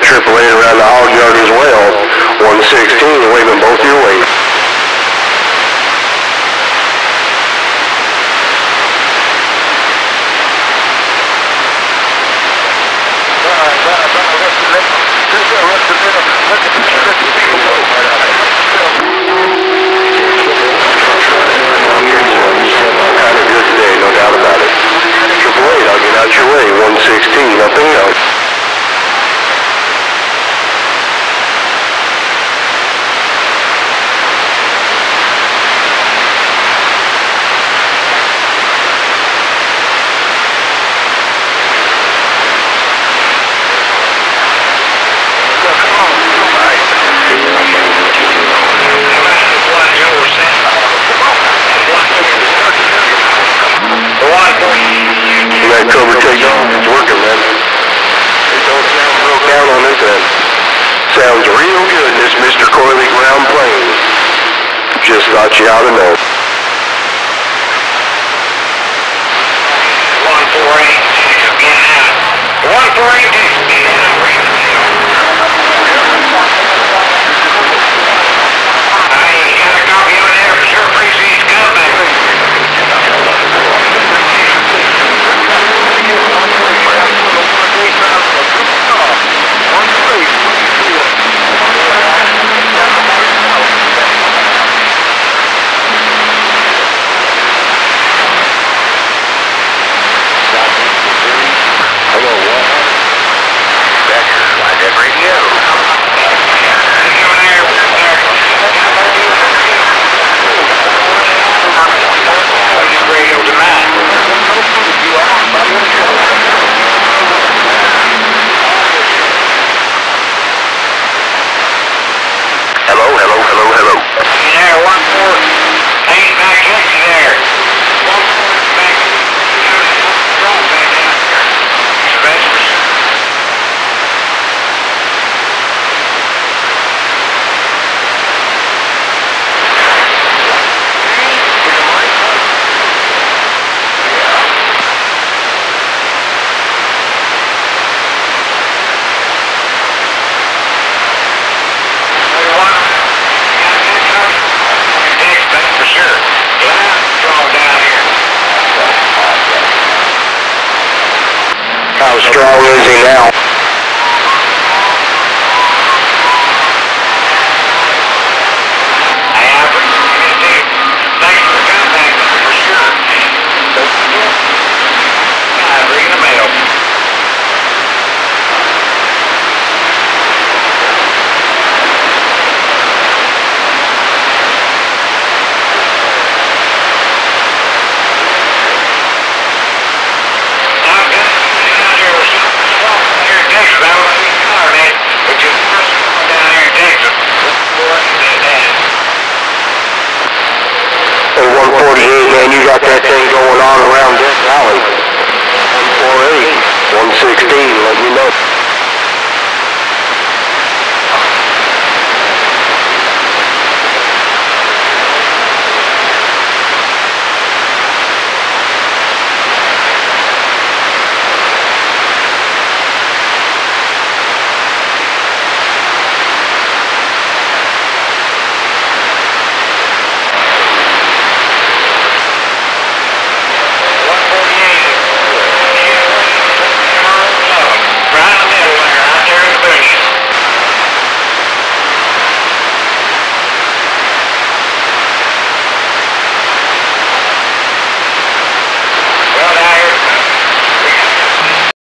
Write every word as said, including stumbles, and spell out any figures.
got triple A around the hog yard as well. one sixteen waving both your ways. Kind of good today, no doubt about it. Triple eight, I'll get out your way. one sixteen, nothing else. That Cobra take off, it's working, man. It don't sound broke down on this end. Sounds real good, this Mr Coily ground plane. Just thought you ought to know. one four eight, getting out. one four eight, getting out. I ain't got a copy of it there for sure. Appreciate you coming. Hello, hello, hello, hello. You there, one four eight back at you there. one four back. Wrong back out here. Sylvester. How strong is he now? Thanks for coming back, for sure. Yeah, bring the mail. one forty-eight, man, you got that thing going on around this valley.